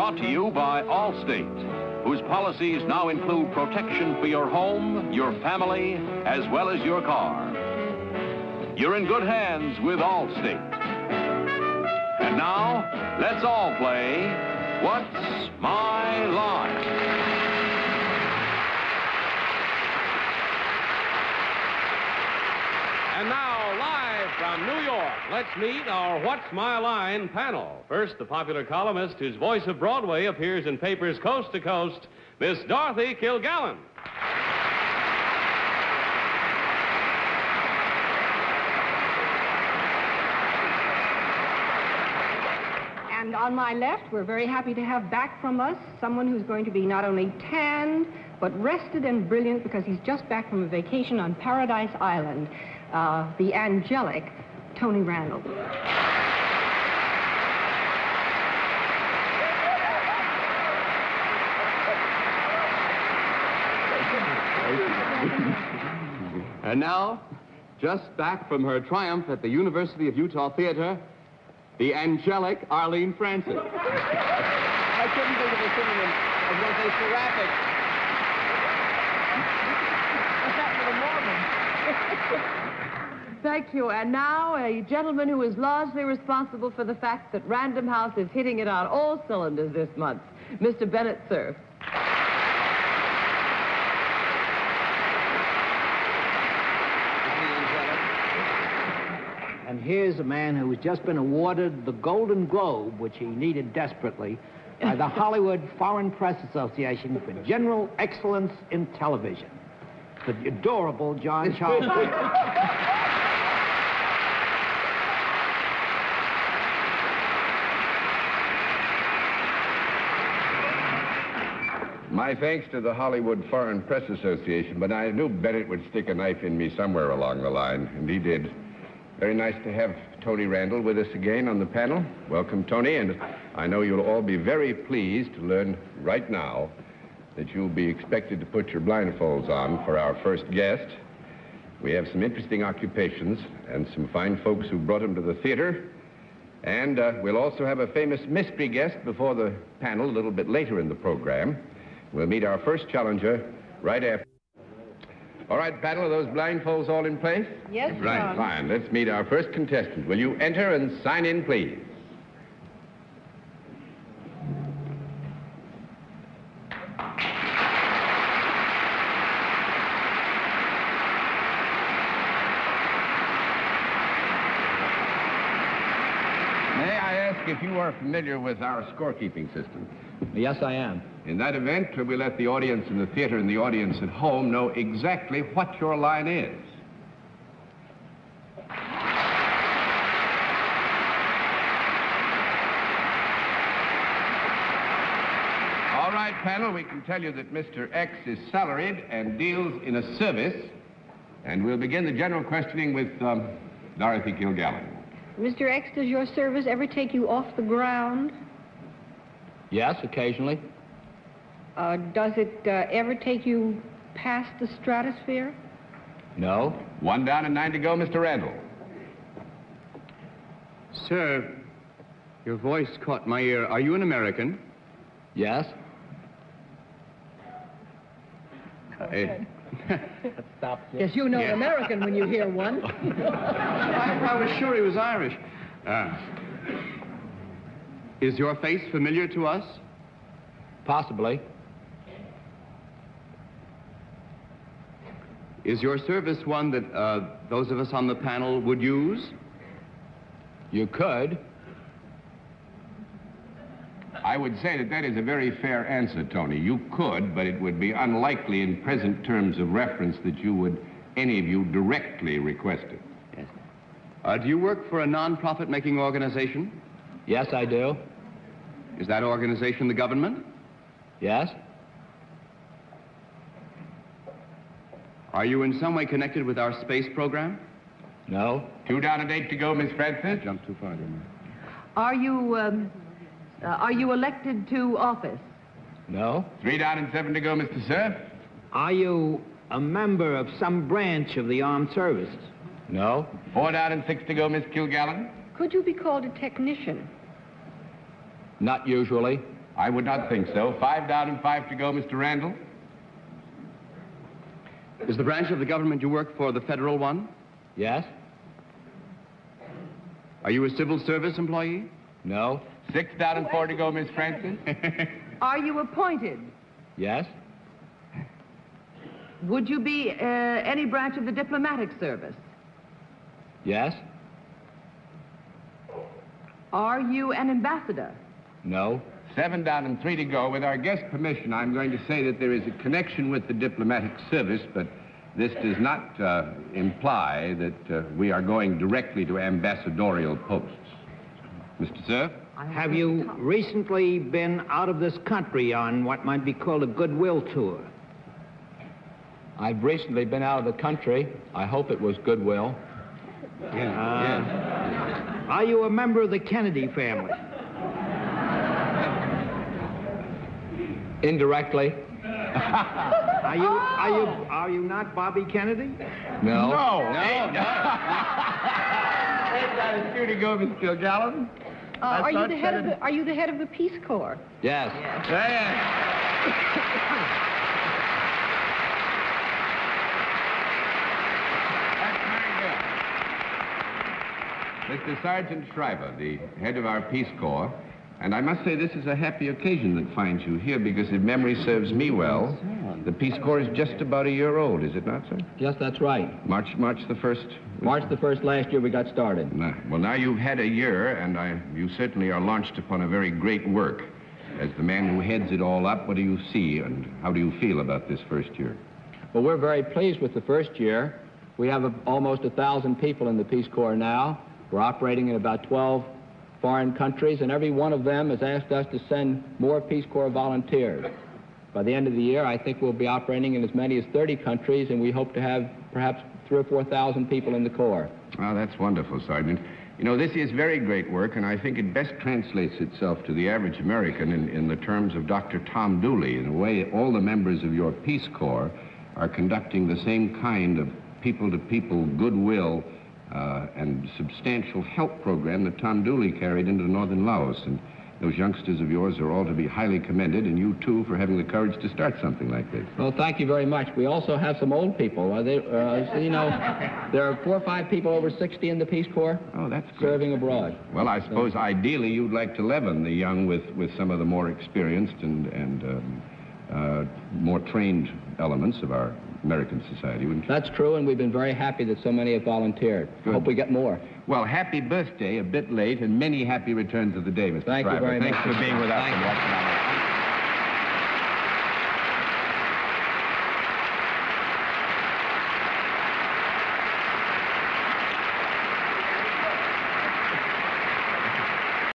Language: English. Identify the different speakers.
Speaker 1: Brought to you by Allstate, whose policies now include protection for your home, your family, as well as your car. You're in good hands with Allstate. And now, let's all play What's My Line?
Speaker 2: And now, live from New York, let's meet our What's My Line panel. First, the popular columnist whose voice of Broadway appears in papers coast to coast, Miss Dorothy Kilgallen.
Speaker 3: And on my left, we're very happy to have back from us someone who's going to be not only tanned, but rested and brilliant because he's just back from a vacation on Paradise Island. The angelic Tony Randall.
Speaker 4: And now, just back from her triumph at the University of Utah Theater, the angelic Arlene Francis.
Speaker 5: I couldn't think of a synonym. I was going to say seraphic. What's happened to the Mormon?
Speaker 6: Thank you. And now, a gentleman who is largely responsible for the fact that Random House is hitting it on all cylinders this month, Mr. Bennett Cerf.
Speaker 5: And here's a man who has just been awarded the Golden Globe, which he needed desperately, by the Hollywood Foreign Press Association for General Excellence in Television. The adorable John Charles.
Speaker 7: My thanks to the Hollywood Foreign Press Association, but I knew Bennett would stick a knife in me somewhere along the line, and he did. Very nice to have Tony Randall with us again on the panel. Welcome, Tony, and I know you'll all be very pleased to learn right now that you'll be expected to put your blindfolds on for our first guest. We have some interesting occupations and some fine folks who brought them to the theater. And we'll also have a famous mystery guest before the panel a little bit later in the program. We'll meet our first challenger right after. All right, panel, are those blindfolds all in place?
Speaker 3: Yes,
Speaker 7: Right,
Speaker 3: John.
Speaker 7: fine. Let's meet our first contestant. Will you enter and sign in, please? May I ask if you are familiar with our scorekeeping system?
Speaker 5: Yes, I am.
Speaker 7: In that event, we let the audience in the theater and the audience at home know exactly what your line is. All right, panel, we can tell you that Mr. X is salaried and deals in a service. And we'll begin the general questioning with Dorothy Kilgallen.
Speaker 3: Mr. X, does your service ever take you off the ground?
Speaker 5: Yes, occasionally.
Speaker 3: Does it ever take you past the stratosphere?
Speaker 5: No.
Speaker 7: 1 down and 9 to go, Mr. Randall.
Speaker 4: Sir, your voice caught my ear. Are you an American?
Speaker 5: Yes.
Speaker 6: Stop. Yes, you know an American when you hear one.
Speaker 4: I was sure he was Irish. Is your face familiar to us?
Speaker 5: Possibly.
Speaker 4: Is your service one that those of us on the panel would use?
Speaker 5: You could.
Speaker 7: I would say that that is a very fair answer, Tony. You could, but it would be unlikely in present terms of reference that you would, any of you, directly request it.
Speaker 4: Yes. Do you work for a non-profit making organization?
Speaker 5: Yes, I do.
Speaker 4: Is that organization the government?
Speaker 5: Yes.
Speaker 4: Are you in some way connected with our space program?
Speaker 5: No.
Speaker 7: 2 down and 8 to go, Miss Francis.
Speaker 4: Jumped too far, didn't
Speaker 6: Are you elected to office?
Speaker 5: No.
Speaker 7: 3 down and 7 to go, Mr. Cerf.
Speaker 5: Are you a member of some branch of the armed services? No.
Speaker 7: 4 down and 6 to go, Miss Kilgallen.
Speaker 3: Could you be called a technician?
Speaker 5: Not usually.
Speaker 7: I would not think so. 5 down and 5 to go, Mr. Randall.
Speaker 4: Is the branch of the government you work for the federal one?
Speaker 5: Yes?
Speaker 4: Are you a civil service employee?
Speaker 5: No?
Speaker 7: 6 down and 4 to go, Miss Francis.
Speaker 6: Are you appointed?
Speaker 5: Yes?
Speaker 6: Would you be any branch of the diplomatic service?
Speaker 5: Yes?
Speaker 6: Are you an ambassador?
Speaker 5: No?
Speaker 7: 7 down and 3 to go. With our guest permission, I'm going to say that there is a connection with the diplomatic service, but this does not imply that we are going directly to ambassadorial posts. Mr. Cerf?
Speaker 5: Have you recently been out of this country on what might be called a goodwill tour?
Speaker 8: I've recently been out of the country. I hope it was goodwill.
Speaker 5: Are you a member of the Kennedy family?
Speaker 8: Indirectly.
Speaker 5: Are you not Bobby Kennedy?
Speaker 8: No.
Speaker 7: No. 8 down and 2 to go, Mr. Kilgallen.
Speaker 3: Are you the head of the Peace Corps?
Speaker 8: Yes.
Speaker 7: Mr. Sargent Shriver, the head of our Peace Corps, and I must say this is a happy occasion that finds you here, because if memory serves me well, the Peace Corps is just about a year old, is it not, sir?
Speaker 8: Yes, that's right.
Speaker 7: March the 1st?
Speaker 8: March the 1st last year we got started.
Speaker 7: Well, now you've had a year, and you certainly are launched upon a very great work. As the man who heads it all up, what do you see, and how do you feel about this first year?
Speaker 8: Well, we're very pleased with the first year. We have almost 1,000 people in the Peace Corps now. We're operating in about 12 foreign countries, and every one of them has asked us to send more Peace Corps volunteers. By the end of the year, I think we'll be operating in as many as 30 countries, and we hope to have perhaps 3,000 or 4,000 people in the Corps.
Speaker 7: Oh, that's wonderful, Sergeant. You know, this is very great work, and I think it best translates itself to the average American in the terms of Dr. Tom Dooley. In a way, all the members of your Peace Corps are conducting the same kind of people-to-people goodwill and substantial help program that Tom Dooley carried into northern Laos. And those youngsters of yours are all to be highly commended, and you, too, for having the courage to start something like this.
Speaker 8: Well, thank you very much. We also have some old people. You know, there are 4 or 5 people over 60 in the Peace Corps.
Speaker 7: Oh, that's great.
Speaker 8: Serving abroad.
Speaker 7: Well, I suppose ideally you'd like to leaven the young with some of the more experienced and more trained elements of our American society, wouldn't you?
Speaker 8: That's true, and we've been very happy that so many have volunteered.
Speaker 7: Good.
Speaker 8: Hope we get more.
Speaker 7: Well, happy birthday, a bit late, and many happy returns of the day, Mr.
Speaker 8: Thank you
Speaker 7: Shriver.
Speaker 8: very much.
Speaker 7: Thanks for being with us.
Speaker 8: Thank you.